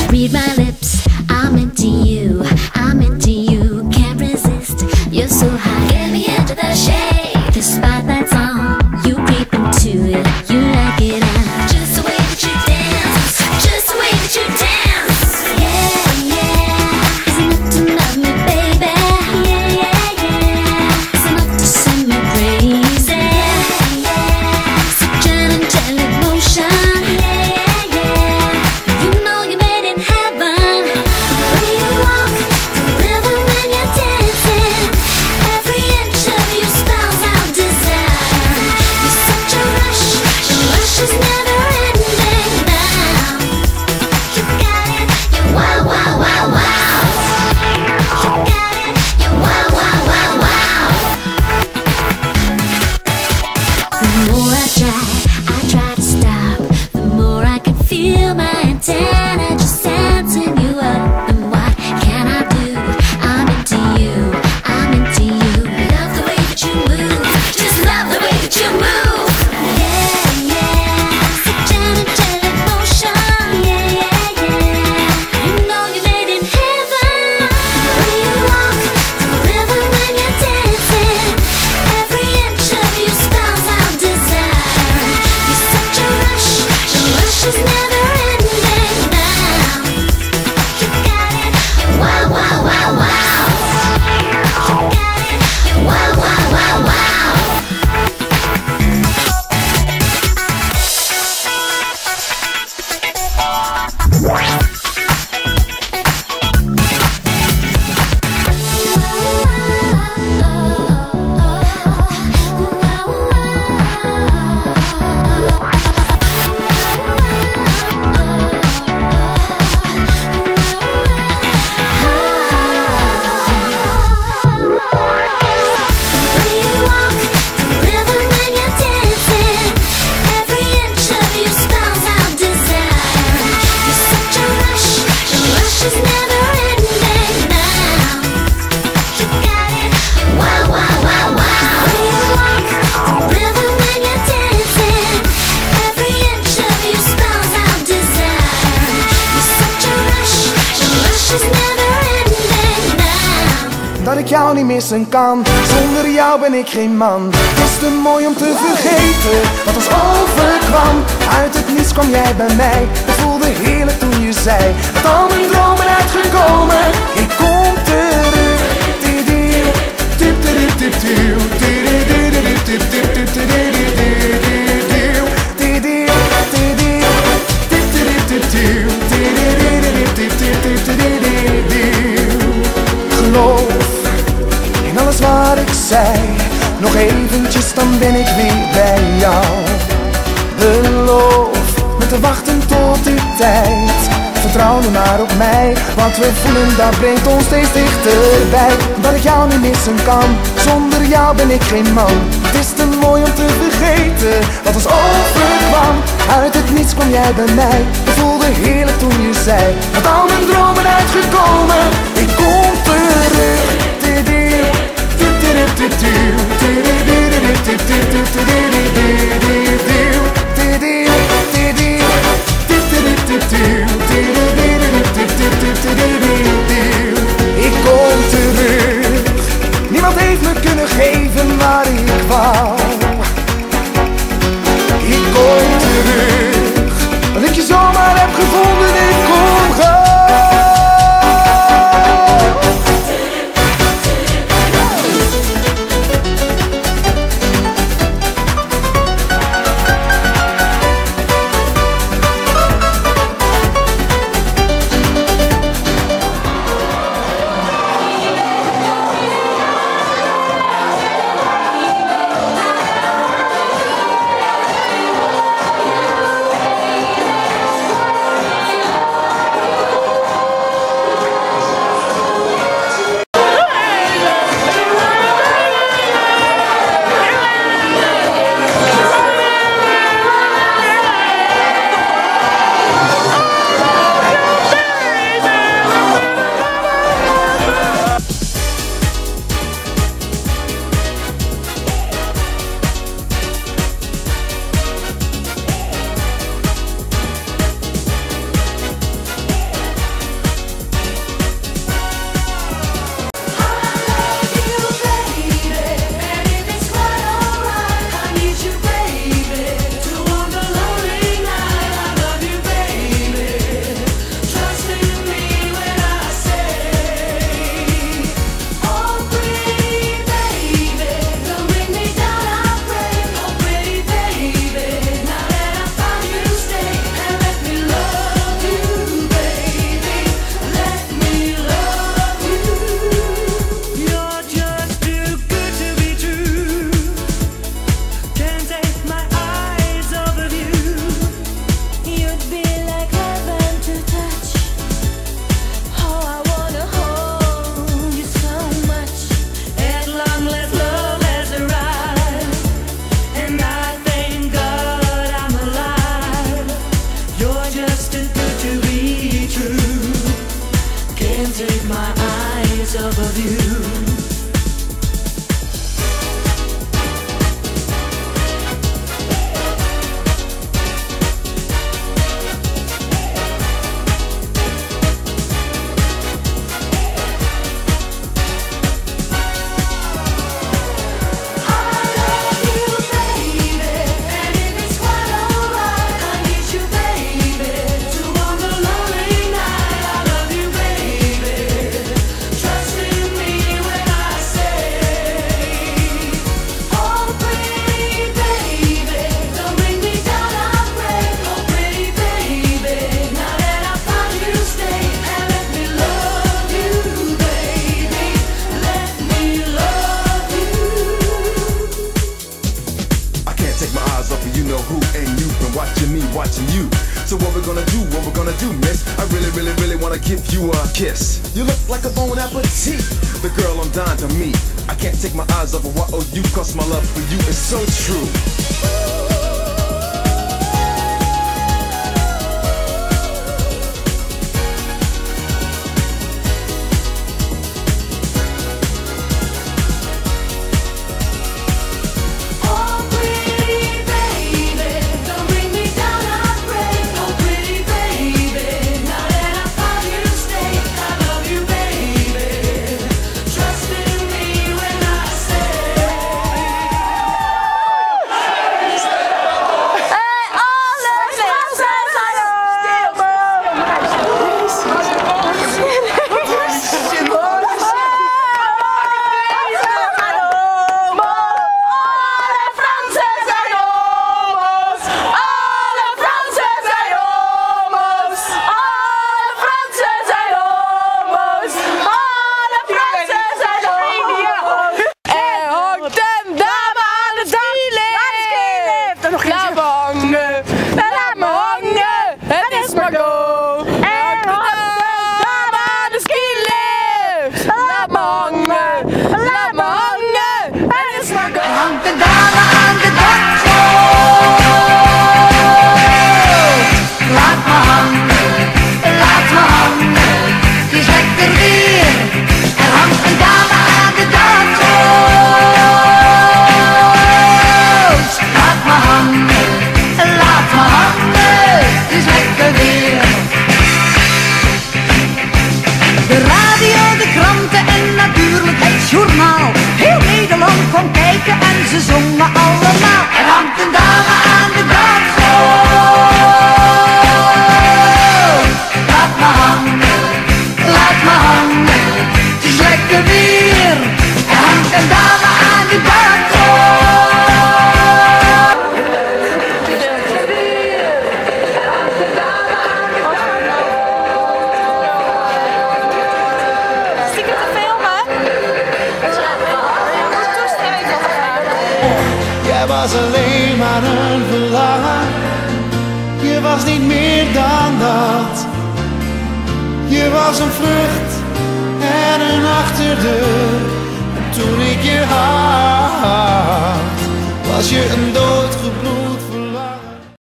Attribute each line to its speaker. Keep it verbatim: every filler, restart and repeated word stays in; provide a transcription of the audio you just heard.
Speaker 1: Read my lips, I'm into you, I'm into you, can't resist, you're so high. Get me into the shade, the spotlight's on, you creep into it, you like it, and just the way that you dance, just the way that you dance. Yeah, yeah, is enough to love me, baby. Yeah, yeah, yeah, is enough to send me crazy. Yeah, yeah, such an angelic motion.
Speaker 2: Dat ik jou niet missen kan, zonder jou ben ik geen man. Het is te mooi om te vergeten wat ons overkwam. Uit het niets kwam jij bij mij, het voelde heerlijk toen je zei dat al mijn dromen uitgekomen, ik kom terug. Geloof in alles wat ik zei, nog eventjes dan ben ik weer bij jou. Beloof me te wachten tot die tijd, vertrouw nu maar op mij, wat we voelen dat brengt ons steeds dichterbij. Dat ik jou niet missen kan, zonder jou ben ik geen man. Het is te mooi om te vergeten wat ons overkwam. Uit het niets kwam jij bij mij, het voelde heerlijk toen je zei dat al mijn dromen uitgekomen, ik kom terug. Ik kom terug. Niemand heeft me kunnen geven wat ik wou. Ik kom terug. Dat ik je zomaar heb gevonden, ik kom gauw.
Speaker 3: watching you. So what we're gonna do, what we're gonna do, miss? I really, really, really wanna give you a kiss. You look like a bon appetit, the girl I'm dying to meet. I can't take my eyes off of what oh you, cause my love for you is so true.
Speaker 4: Laat me hangen, laat me hangen, het is Margaux. En dame aan de skilift. Laat me hangen, laat me hangen, het is Margaux.
Speaker 5: Hangt de dame aan de dakgoot. Laat me hangen, laat me hangen, het is lekker weer. Er hangt een dame aan de dakgoot. Laat me hangen, laat me hangen, het is lekker weer. De radio, de kranten en natuurlijk het journaal. Heel Nederland kwam kijken en ze zongen allemaal. Er hangt een dame aan de dakgoot. Laat me hangen, laat me hangen, het is lekker weer. Er hangt een dame aan de dakgoot.
Speaker 2: Jij was alleen maar een verlangen. Je was niet meer dan dat. Je was een vrucht en een achterdeur. En toen ik je had, was je een doodgebloed